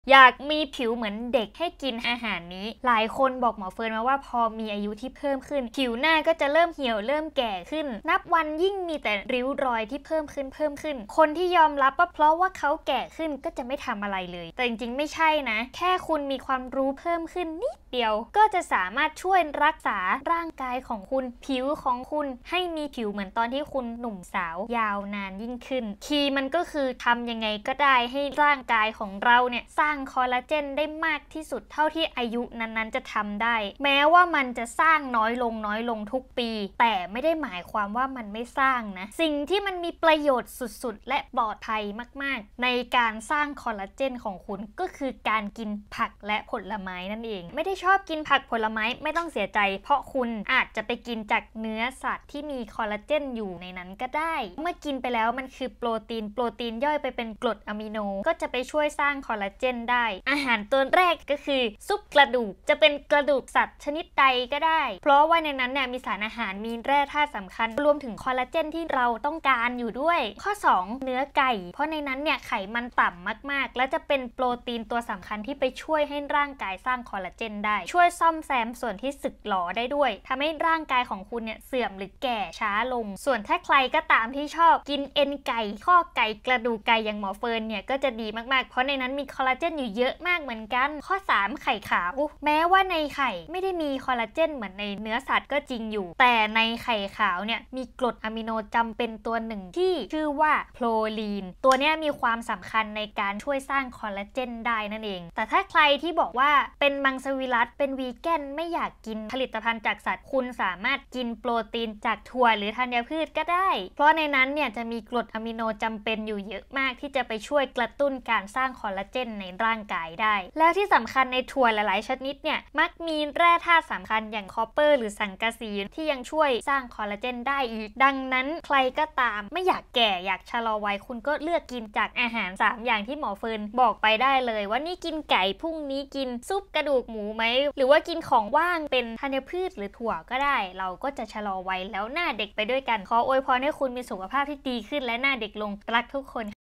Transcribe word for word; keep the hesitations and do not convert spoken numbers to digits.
อยากมีผิวเหมือนเด็กให้กินอาหารนี้หลายคนบอกหมอเฟิร์นมาว่าพอมีอายุที่เพิ่มขึ้นผิวหน้าก็จะเริ่มเหี่ยวเริ่มแก่ขึ้นนับวันยิ่งมีแต่ริ้วรอยที่เพิ่มขึ้นเพิ่มขึ้นคนที่ยอมรับว่าเพราะว่าเขาแก่ขึ้นก็จะไม่ทำอะไรเลยแต่จริงๆไม่ใช่นะแค่คุณมีความรู้เพิ่มขึ้นนิดเดียวก็จะสามารถช่วยรักษาร่างกายของคุณผิวของคุณให้มีผิวเหมือนตอนที่คุณหนุ่มสาวยาวนานยิ่งขึ้นคีย์มันก็คือทำยังไงก็ได้ให้ร่างกายของเราเนี่ยสร้างคอลลาเจนได้มากที่สุดเท่าที่อายุนั้นๆจะทำได้แม้ว่ามันจะสร้างน้อยลงน้อยลงทุกปีแต่ไม่ได้หมายความว่ามันไม่สร้างนะสิ่งที่มันมีประโยชน์สุดๆและปลอดภัยมากๆในการสร้างคอลลาเจนของคุณก็คือการกินผักและผลไม้นั่นเองไม่ได้ชอบกินผักผลไม้ไม่ต้องเสียใจเพราะคุณอาจจะไปกินจากเนื้อสัตว์ที่มีคอลลาเจนอยู่ในนั้นก็ได้เมื่อกินไปแล้วมันคือโปรตีนโปรตีนย่อยไปเป็นกรดอะมิโนก็จะไปช่วยสร้างคอลลาเจนได้อาหารตัวแรกก็คือซุปกระดูกจะเป็นกระดูกสัตว์ชนิดใดก็ได้เพราะว่าในนั้นเนี่ยมีสารอาหารมีแร่ธาตุสำคัญรวมถึงคอลลาเจนที่เราต้องการอยู่ด้วยข้อสองเนื้อไก่เพราะในนั้นเนี่ยไขมันต่ำมากๆและจะเป็นโปรตีนตัวสำคัญที่ไปช่วยให้ร่างกายสร้างคอลลาเจนได้ช่วยซ่อมแซมส่วนที่สึกหรอได้ด้วยทำให้ร่างกายของคุณเนี่ยเสื่อมหรือแก่ช้าลงส่วนถ้าใครก็ตามที่ชอบกินเอ็นไก่ข้อไก่กระดูกไก่อย่างหมอเฟิร์นเนี่ยก็จะดีมากๆเพราะในนั้นมีคอลลาเจนอยู่เยอะมากเหมือนกันข้อสามไข่ขาวแม้ว่าในไข่ไม่ได้มีคอลลาเจนเหมือนในเนื้อสัตว์ก็จริงอยู่แต่ในไข่ขาวเนี่ยมีกรดอะมิโนจำเป็นตัวหนึ่งที่ชื่อว่าโพลีนตัวนี้มีความสำคัญในการช่วยสร้างคอลลาเจนได้นั่นเองแต่ถ้าใครที่บอกว่าเป็นมังสวิรัติเป็นวีแกนไม่อยากกินผลิตภัณฑ์จากสัตว์คุณสามารถกินโปรตีนจากถั่วหรือธัญพืชก็ได้เพราะในนั้นเนี่ยจะมีกรดอะมิโนจำเป็นอยู่เยอะมากที่จะไปช่วยกระตุ้นการสร้างคอลลาเจนในร่างกายได้แล้วที่สำคัญในถั่วหลายๆชนิดเนี่ยมักมีแร่ธาตุสำคัญอย่างคอปเปอร์หรือสังกะสีที่ยังช่วยสร้างคอลลาเจนได้อีกดังนั้นใครก็ตามไม่อยากแก่อยากชะลอวัยคุณก็เลือกกินจากอาหารสามอย่างที่หมอเฟิร์นบอกไปได้เลยว่านี่กินไก่พรุ่งนี้กินซุปกระดูกหมูไหมหรือว่ากินของว่างเป็นธัญพืชหรือถั่วก็ได้เราก็จะชะลอวัยแล้วหน้าเด็กไปด้วยกันขออวยพรให้คุณมีสุขภาพที่ดีขึ้นและหน้าเด็กลงรักทุกคน